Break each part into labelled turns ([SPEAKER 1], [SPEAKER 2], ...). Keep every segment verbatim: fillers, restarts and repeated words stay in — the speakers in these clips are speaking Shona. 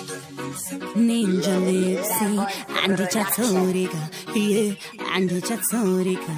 [SPEAKER 1] Ninja Lipsy, Andy Chatsorica, yeah, Andy Chatsorica.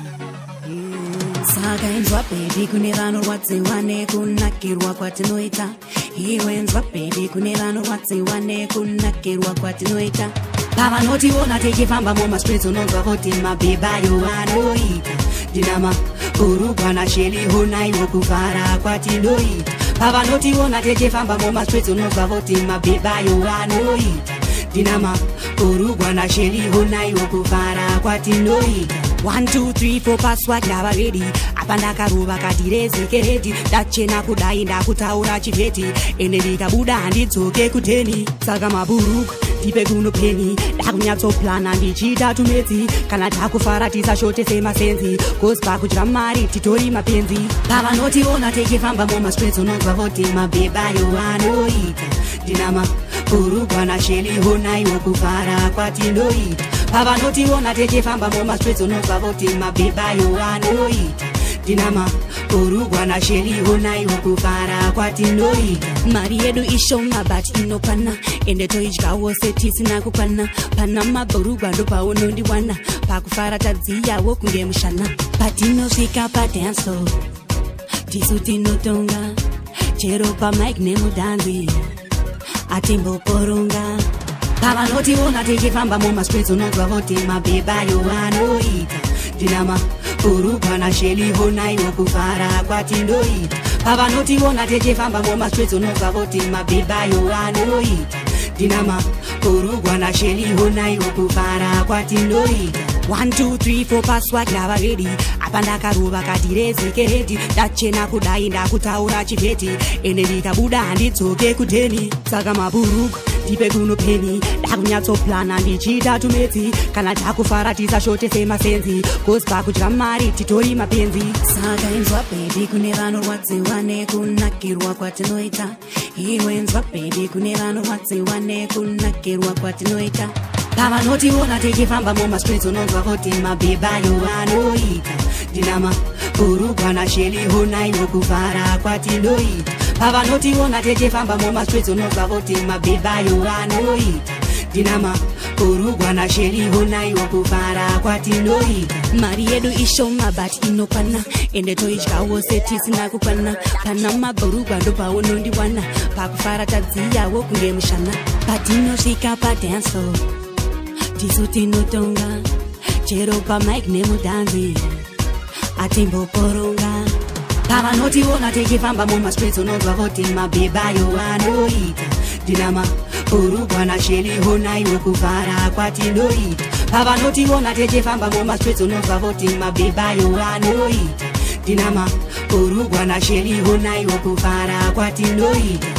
[SPEAKER 1] Saga in Wapedi, Kunirano, what's a one, Kunakir, Wakwatinoita. He went Wapedi, Kunirano, what's a one, Kunakir, Wakwatinoita. Pavanoti won't take a famba mama streets on Nova my baby, you are Dinama, Urubana Shelly, Honai, Wokuvara, Quatinoit. Pavanoti won't take a famba mama streets on Nova my baby, you are Dinama, Urubana Shelly, Honai, Wokuvara, Quatinoit. One, two, three, four, password, never ready. Apandaka ruba katirezi kereti. Dachena kudai na kutaura chiveti. Enelika buda and it's okay kuteni. Saga maburuk, tipe guno penny. Dakunyato plan and dichita tumeti. Kanataku faratisa shote sema sensi. Goes back with Ramari, Titori mapenzi. Pavanoti won't take a famba mama straight on Nova my baby, you are no eat. Dinama, Urubana Shelly, Honai, Wokuvara, Quatinoit. Pavanoti won't take a famba mama straight on Nova my baby, you are no eat. Dinama, Urubana Shelly, Honai, Wokuvara, Quatinoit. Mariedo ishoma but inopana. In the toijka was a tisina kupana. Panama Boruba Lupa Unundi wana. Pakufara Tazia Wokungem Shana. Patino Sika Patanso. Tisutino Tonga. Cheropa Mike Nemo Danzi. Atimbo Porunga. Pavanoti won't take a famba mama straight on Nova my baby, you are no eat. Dinama, Urubana Shelly, Honai, Wokuvara, Quatinoit. Pavanoti won't take a famba mama straight on Nova my baby, you are no eat. Dinama, Urubana Shelly, Honai, Wokuvara, Quatinoit. One, two, three, four, password, never ready. Apandaka ruba katirezi kereti. Dachena kudai na kutaura chiveti. Enelika buda and it's okay kuteni. Saga maburuk, tipe guno penny. Dakunyato plan and dichita tumeti. Kanataku faratisa shote sema sensi. Goes back with Ramari, Titori mapenzi. Saga in Wapedi, Kunirano, what's a one, Kunakirwa Quatinoita. He wins Wapedi, Kunirano, what's a one, Kunakirwa Quatinoita. Pavanoti won't take a famba mama streets on Nova my baby, you are no eat. Dinama, Urubana Shelly, Honai, Wokuvara, Quatinoit. Pavanoti won't take a famba mama streets on Nova my baby, you are no eat. Dinama, Urubana Shelly, Honai, Wokuvara, Quatinoit. Mariedo ishoma but inopana. In the toijka was a tisina kupana. Panama Boruba Lupa Unundi wana. Pakufara Tazia Wokungem Shana. Patino Sika Patanso. Tisutino Tonga, Cheropa Mike Nemo Danzi, Atimbo Porunga. Pavanoti won't take a famba mama straight on Nova my baby, you are no eat. Dinama, Urubana Shelly, Honai, Wokuvara, Quatinoit. Pavanoti won't take a famba mama straight on Nova my baby, you are no eat. Dinama, Urubana Shelly, Honai, Wokuvara, Quatinoit.